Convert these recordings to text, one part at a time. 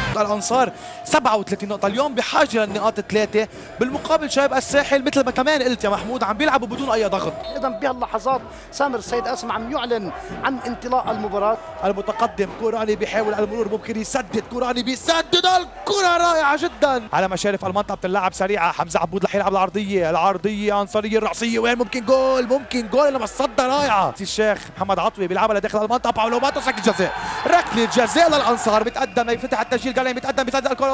الانصار 37 نقطة، اليوم بحاجة للنقاط 3. بالمقابل شباب الساحل مثل ما كمان قلت يا محمود عم بيلعبوا بدون أي ضغط. ايضا بهاللحظات سامر السيد قاسم عم يعلن عن انطلاق المباراة. المتقدم كوراني بيحاول المرور، ممكن يسدد، كوراني بيسدد، الكرة رائعة جدا على مشارف المنطقة، بتلعب سريعة. حمزة عبود رح يلعب العرضية أنصارية الرأسية، وين ممكن جول، ممكن جول لما الصدة رائعة. الشيخ محمد عطوي بيلعبها لداخل المنطقة، باولو ماتوس ركلة جزاء، ركلة جزاء للأنصار. بتقدم يفتح التسجيل، قال بيتقدم بيسدد الكرة.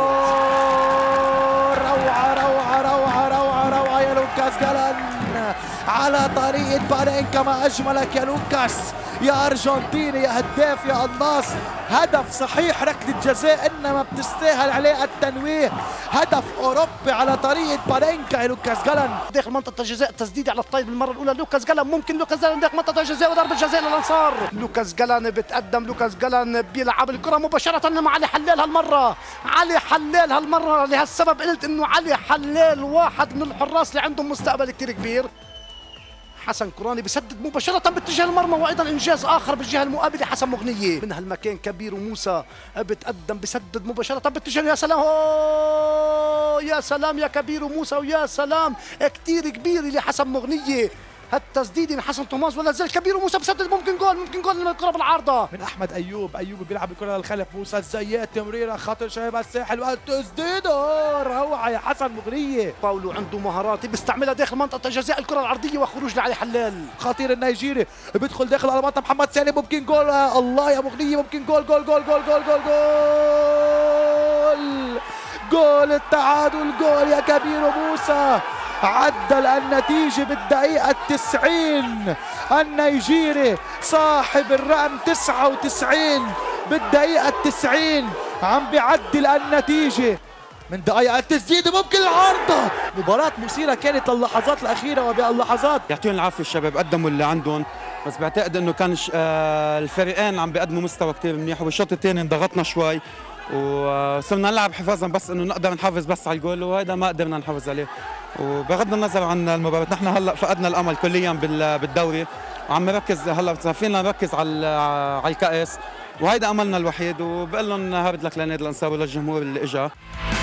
روعة روعة روعة روعة روعة يا لوكاس جالان على طريقة بارينكا. ما أجملك يا لوكاس يا أرجنتيني يا هداف يا قناص. هدف صحيح ركلة جزاء إنما بتستاهل عليه التنويه. هدف أوروبي على طريقة بارينكا يا لوكاس جالان داخل منطقة الجزاء، تسديد على الطاير بالمرة الأولى. لوكاس جالان ممكن لوكاس جالان داخل منطقة الجزاء وضربة جزاء للأنصار. لوكاس جالان بتقدم، لوكاس جالان بيلعب الكرة مباشرة مع علي حلال. هالمرة علي حلال، هالمرة لهالسبب قلت إنه علي حلال واحد من الحراس اللي عندهم مستقبل كتير كبير. حسن كوراني بسدد مباشرة باتجاه المرمى، وأيضا إنجاز آخر بالجهة المقابلة. حسن مغنية من هالمكان كبير وموسى بتقدم بسدد مباشرة باتجاه، يا سلام يا سلام يا كبير وموسى، ويا سلام كتير كبير لحسن مغنية. هالتسديد من حسن توماس ولا زال كبير وموسى بسدد، ممكن جول، ممكن جول من الكرة بالعارضة من أحمد أيوب. أيوب بيلعب الكرة للخلف، موسى الزيات تمريرة خاطر شباب الساحل والتسديد روعة يا حسن مغنية. باولو عنده مهارات بيستعملها داخل منطقة الجزاء، الكرة العرضية وخروج لعلي حلال. خطير النيجيري بيدخل داخل المنطقة، محمد سالم ممكن جول. الله يا مغنية، ممكن جول جول جول جول جول جول جول جول التعادل، جول يا كبير وموسى. عدل النتيجة بالدقيقة 90. النيجيري صاحب الرقم 99 بالدقيقة 90 عم بيعدل النتيجة من دقيقة. التسديد ممكن العارضة. مباراة مثيرة كانت للحظات الأخيرة، وباللحظات يعطيهم العافية الشباب، قدموا اللي عندهم، بس بعتقد انه كان الفريقين عم بيقدموا مستوى كتير منيح، وبالشوط الثاني انضغطنا شوي وصرنا نلعب حفاظا بس انه نقدر نحافظ بس على الجول، وهذا ما قدرنا نحافظ عليه. وبغض النظر عن المباراة، نحن هلا فقدنا الامل كليا بالدوري، وعم نركز هلا فينا نركز على الكأس، وهيدا املنا الوحيد. وبقول لهم هارد لك لنادي الانصار وللجمهور اللي اجى.